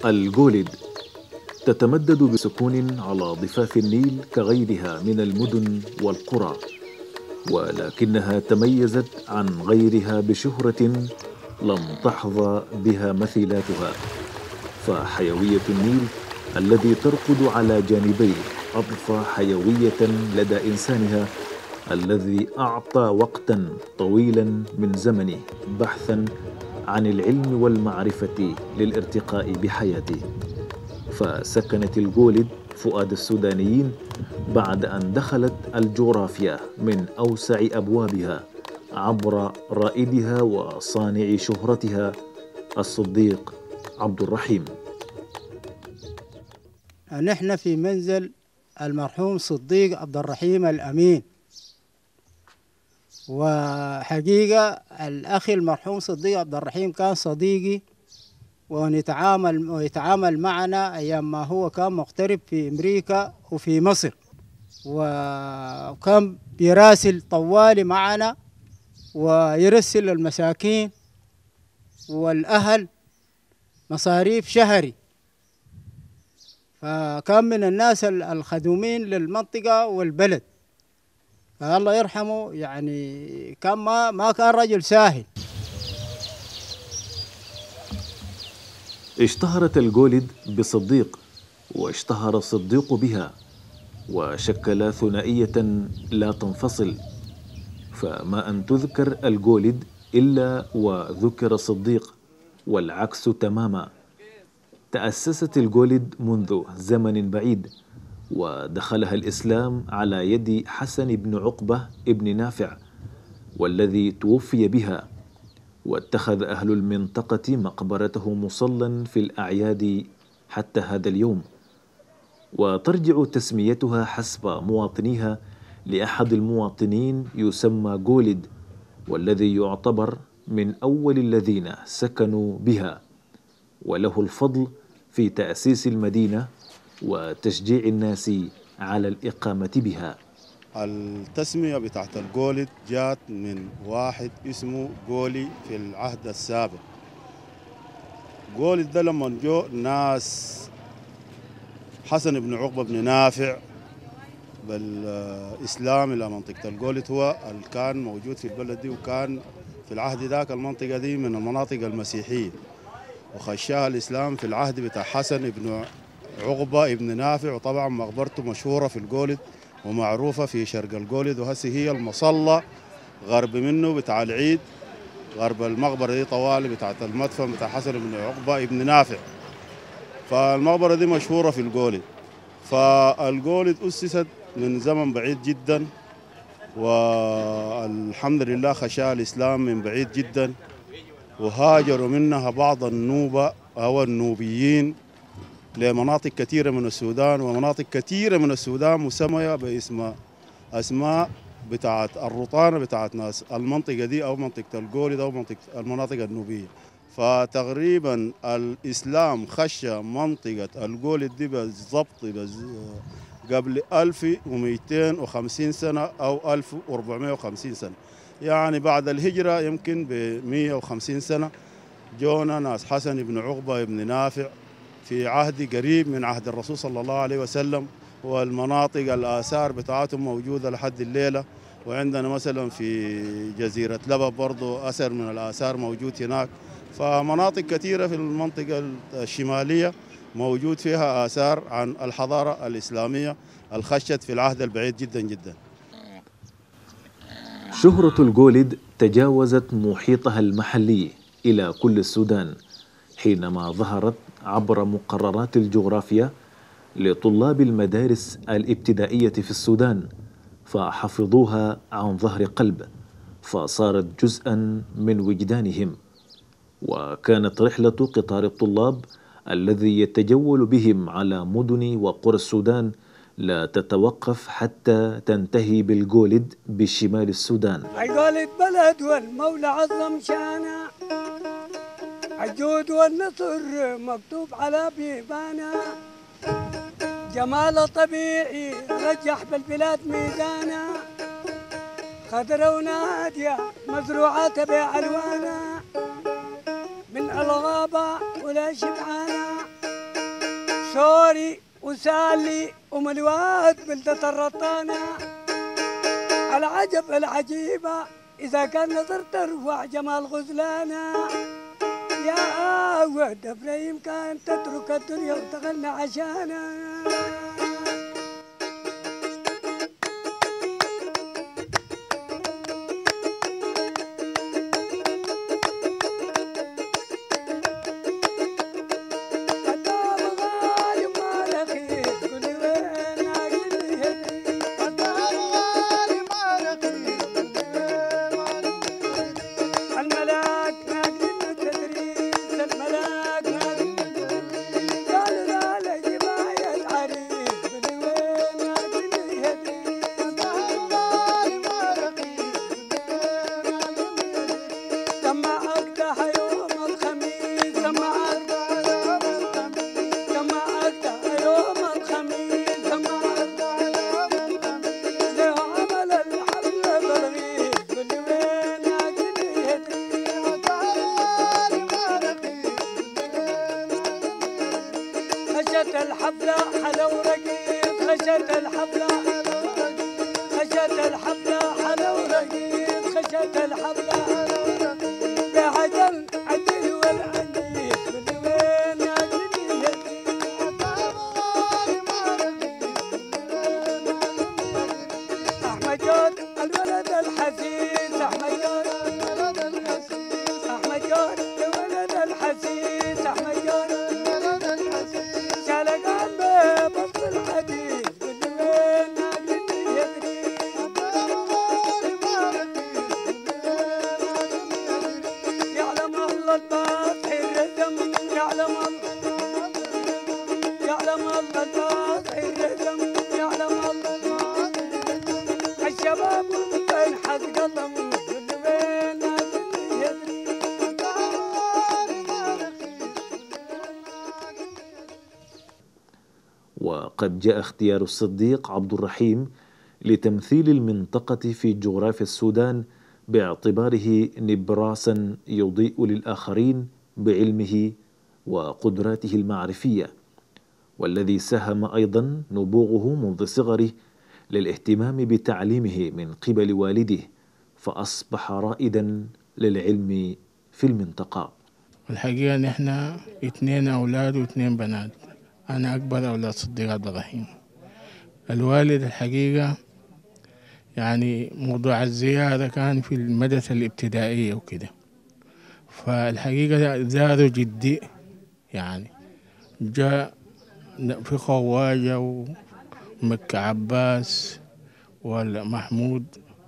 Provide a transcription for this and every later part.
الجولد تتمدد بسكون على ضفاف النيل كغيرها من المدن والقرى، ولكنها تميزت عن غيرها بشهرة لم تحظى بها مثيلاتها. فحيوية النيل الذي ترقد على جانبيه أضفى حيوية لدى إنسانها الذي أعطى وقتا طويلا من زمنه بحثا عن العلم والمعرفة للارتقاء بحياته. فسكنت الجولد فؤاد السودانيين بعد أن دخلت الجغرافيا من أوسع أبوابها عبر رائدها وصانع شهرتها الصديق عبد الرحيم. نحن في منزل المرحوم صديق عبد الرحيم الأمين، وحقيقة الأخ المرحوم صديق عبد الرحيم كان صديقي، ويتعامل معنا أيام ما هو كان مغترب في أمريكا وفي مصر، وكان بيراسل طوالي معنا ويرسل المساكين والأهل مصاريف شهري. فكان من الناس الخدومين للمنطقة والبلد، فالله يرحمه يعني كان ما كان رجل ساهل. اشتهرت الجولد بصديق، واشتهر الصديق بها، وشكل ثنائية لا تنفصل. فما أن تذكر الجولد إلا وذكر صديق، والعكس تماما. تأسست الجولد منذ زمن بعيد، ودخلها الإسلام على يد حسن بن عقبة ابن نافع، والذي توفي بها، واتخذ أهل المنطقة مقبرته مصلى في الأعياد حتى هذا اليوم. وترجع تسميتها حسب مواطنيها لأحد المواطنين يسمى جولد، والذي يعتبر من أول الذين سكنوا بها، وله الفضل في تأسيس المدينة وتشجيع الناس على الإقامة بها. التسمية بتاعت الجولد جات من واحد اسمه جولي في العهد السابق. جولد ده لما جو ناس حسن بن عقبة بن نافع بالإسلام إلى منطقة الجولد، هو اللي كان موجود في البلد دي، وكان في العهد ذاك المنطقة دي من المناطق المسيحية، وخشاها الإسلام في العهد بتاع حسن بن عقبة بن نافع. وطبعا مقبرته مشهورة في الجولد ومعروفة في شرق الجولد، وهسه هي المصلى غرب منه بتاع العيد، غرب المقبرة دي طوالي بتاعت المدفن بتاع حسن بن عقبة بن نافع. فالمقبرة دي مشهورة في الجولد. فالجولد أسست من زمن بعيد جدا، والحمد لله خشاها الإسلام من بعيد جدا، وهاجروا منها بعض النوبة أو النوبيين لمناطق كثيرة من السودان، ومناطق كثيرة من السودان مسمية باسم أسماء بتاعت الرطانة بتاعت ناس المنطقة دي، أو منطقة الجولد أو منطقة المناطق النوبية. فتقريبا الإسلام خش منطقة الجولد دي بالضبط قبل 1250 سنة أو 1450 سنة، يعني بعد الهجرة يمكن ب 150 سنة. جونا ناس حسن بن عقبة بن نافع في عهد قريب من عهد الرسول صلى الله عليه وسلم، والمناطق الآثار بتاعتهم موجودة لحد الليلة. وعندنا مثلا في جزيرة لبب برضو أثر من الآثار موجود هناك. فمناطق كثيرة في المنطقة الشمالية موجود فيها آثار عن الحضارة الإسلامية الخشت في العهد البعيد جدا جدا. شهرة الجولد تجاوزت محيطها المحلي إلى كل السودان حينما ظهرت عبر مقررات الجغرافيا لطلاب المدارس الابتدائية في السودان، فحفظوها عن ظهر قلب، فصارت جزءا من وجدانهم. وكانت رحلة قطار الطلاب الذي يتجول بهم على مدن وقرى السودان لا تتوقف حتى تنتهي بالجولد بشمال السودان. الجولد بلد والمولى عظم شانه، الجود والنصر مكتوب على بيبانه، جمال طبيعي رجح بالبلاد ميزانه، خضرة ونادية مزروعات بألوانها، من الغابة ولا شبعانة، سوري وسالي وملوات بلدة الرطانة. العجب العجيبة إذا كان نظرت ترفع جمال غزلانة. يا ود إبراهيم كان تترك الدنيا وتغنى عشانها. خشت الحفلة حلو رقيق، خشت الحفلة خشت الحفلة حلو رقيق، خشت الحفلة بعجل عدل والعنيف من وين ناقلني أحمد جود الولد الحسيس، أحمد جود الولد الحسيس، أحمد جود الولد الحسيس، أحمد جود وقد جاء اختيار الصديق عبد الرحيم لتمثيل المنطقة في جغرافيا السودان باعتباره نبراسا يضيء للآخرين بعلمه وقدراته المعرفية، والذي ساهم أيضا نبوغه منذ صغره للاهتمام بتعليمه من قبل والده، فأصبح رائدا للعلم في المنطقة. الحقيقة نحن 2 أولاد و2 بنات، أنا أكبر أولاد صديق عبد الرحيم. الوالد الحقيقة يعني موضوع الزيارة كان في المدرسة الابتدائية وكده، فالحقيقة زاره جدي، يعني جاء في خواجة ومكة عباس والمحمود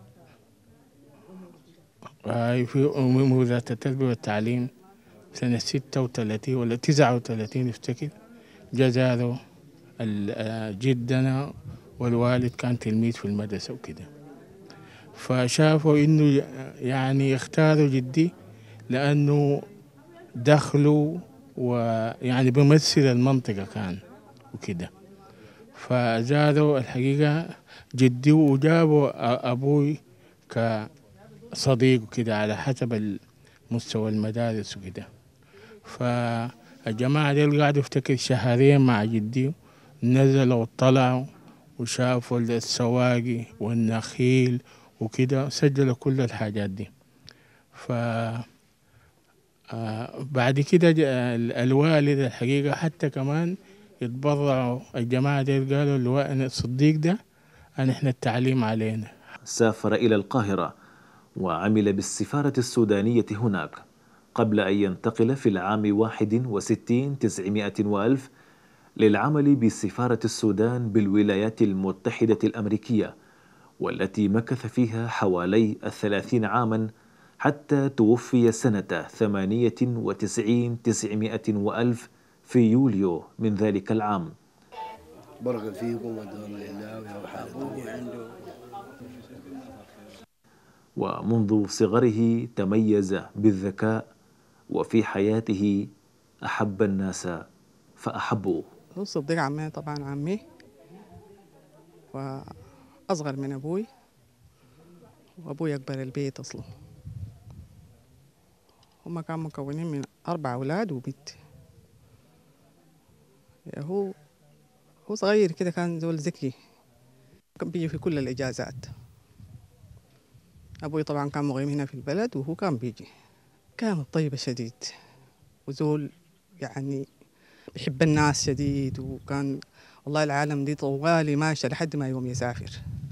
في وزارة التربية والتعليم سنة 36 ولا 39 افتكر، جا زاره جدنا، والوالد كان تلميذ في المدرسة وكده، فشافوا إنه يعني اختاروا جدي لأنه دخلوا ويعني بيمثل المنطقة كان وكده، فزاروا الحقيقة جدي وجابوا أبوي كصديق وكده على حسب مستوى المدارس وكده. فالجماعة دي قعدوا افتكر 2 شهر مع جدي، نزلوا وطلعوا وشافوا السواقي والنخيل وكده، سجلوا كل الحاجات دي. بعد كده الوالد الحقيقة حتى كمان يتبرعوا الجماعة دي، قالوا الصديق ده احنا التعليم علينا. سافر إلى القاهرة وعمل بالسفارة السودانية هناك قبل أن ينتقل في العام 61 900 وألف للعمل بسفارة السودان بالولايات المتحدة الأمريكية، والتي مكث فيها حوالي 30 عاما حتى توفي سنة 98 900 وألف في يوليو من ذلك العام. برغ فيكم عنده. ومنذ صغره تميز بالذكاء، وفي حياته أحب الناس فأحبوه. هو صديق عمي، طبعا عمي وأصغر من أبوي، وأبوي أكبر البيت أصلا. هما كانوا مكونين من 4 أولاد وبنت. هو صغير كده، كان زول ذكي، كان بيجي في كل الإجازات. أبوي طبعا كان مقيم هنا في البلد وهو كان بيجي. كان طيب شديد وزول يعني بيحب الناس شديد، وكان والله العالم دي طوالي ماشية لحد ما يوم يسافر.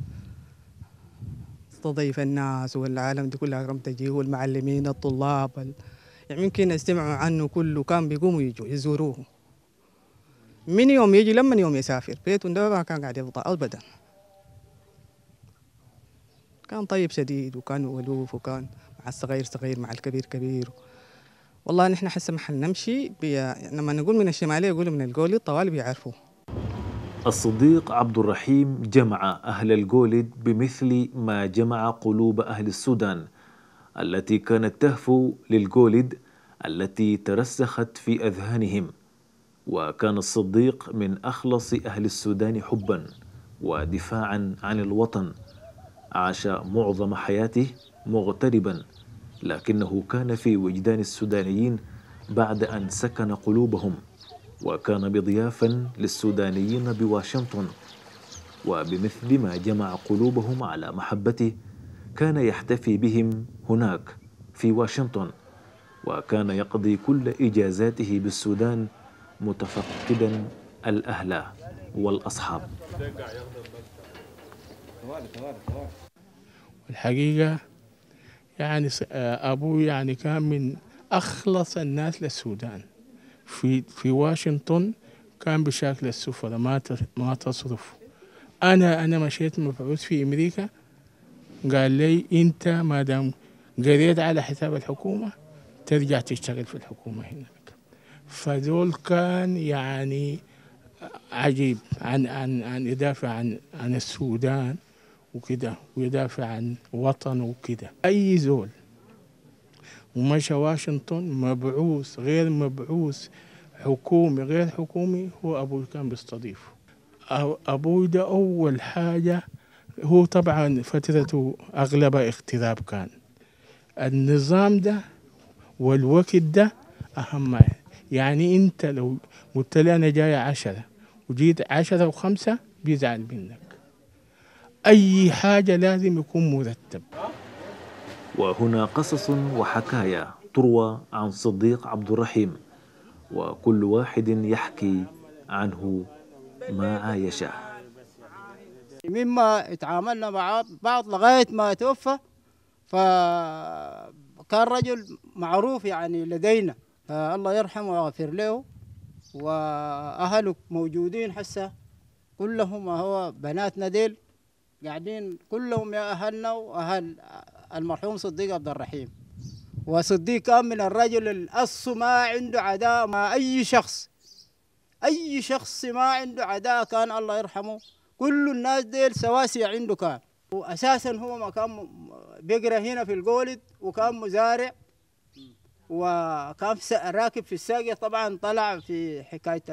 تضيف الناس والعالم دي كلها كم تجي، والمعلمين الطلاب يعني يمكن يستمعوا عنه كله، كان بيقوموا يجوا يزوروه من يوم يجي لما يوم يسافر. بيته ده ما كان قاعد يفضى أبدا. كان طيب شديد وكان ولوف، وكان مع الصغير صغير مع الكبير كبير. والله نحن حسب محل نمشي يعني لما نقول من الشمالية يقولوا من القولي طوالي بيعرفوه. الصديق عبد الرحيم جمع أهل الجولد بمثل ما جمع قلوب أهل السودان التي كانت تهفو للجولد التي ترسخت في أذهانهم. وكان الصديق من أخلص أهل السودان حبا ودفاعا عن الوطن. عاش معظم حياته مغتربا، لكنه كان في وجدان السودانيين بعد أن سكن قلوبهم، وكان بضيافا للسودانيين بواشنطن. وبمثل ما جمع قلوبهم على محبته كان يحتفي بهم هناك في واشنطن، وكان يقضي كل إجازاته بالسودان متفقدا الأهل والأصحاب. الحقيقة يعني أبوي يعني كان من أخلص الناس للسودان. في واشنطن كان بشكل السفراء ما تصرف. أنا مشيت مبعوث في أمريكا، قال لي أنت ما دام قريت على حساب الحكومة ترجع تشتغل في الحكومة هناك. فذول كان يعني عجيب عن يدافع عن السودان وكده، ويدافع عن وطنه وكده. أي زول ومشى واشنطن مبعوث غير مبعوث، حكومي غير حكومي، هو أبوي كان بيستضيفه. أبوي ده أول حاجة، هو طبعا فترته أغلبها اغتراب، كان النظام ده والوقت ده أهم. يعني أنت لو قلت لي أنا جاي 10 وجيت 10 و5 بيزعل منك. أي حاجة لازم يكون مرتب. وهنا قصص وحكايا تروى عن صديق عبد الرحيم، وكل واحد يحكي عنه ما عايشه. مما اتعاملنا مع بعض لغاية ما توفى، فكان رجل معروف يعني لدينا، الله يرحمه ويغفر له. وأهله موجودين حسه كلهم، هو بناتنا ديل قاعدين كلهم يا أهلنا وأهل المرحوم صديق عبد الرحيم. وصديق كان من الرجل الأص ما عنده عداء مع أي شخص، أي شخص ما عنده عداء، كان الله يرحمه كل الناس ديل سواسية عنده. كان وأساسا هو ما كان بيقرأ هنا في الجولد، وكان مزارع، وكان راكب في الساقية. طبعا طلع في حكاية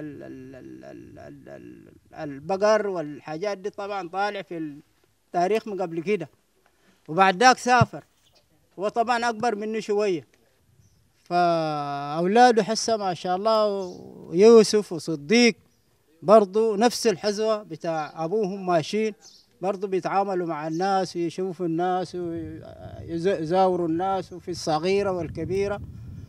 البقر والحاجات دي، طبعا طالع في التاريخ من قبل كده. وبعد ذاك سافر، وطبعا أكبر منه شوية. فأولاده حسه ما شاء الله، يوسف وصديق برضو نفس الحزوة بتاع أبوهم، ماشيين برضو بيتعاملوا مع الناس ويشوفوا الناس ويزاوروا الناس، وفي الصغيرة والكبيرة.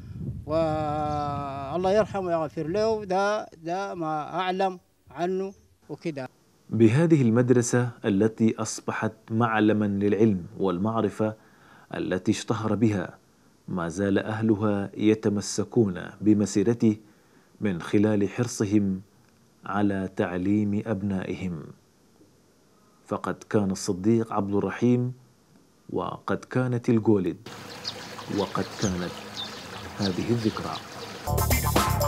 والله يرحمه ويغفر له. ده ما أعلم عنه وكده. بهذه المدرسة التي أصبحت معلما للعلم والمعرفة التي اشتهر بها، ما زال أهلها يتمسكون بمسيرته من خلال حرصهم على تعليم أبنائهم. فقد كان الصديق عبد الرحيم، وقد كانت الجولد، وقد كانت هذه الذكرى.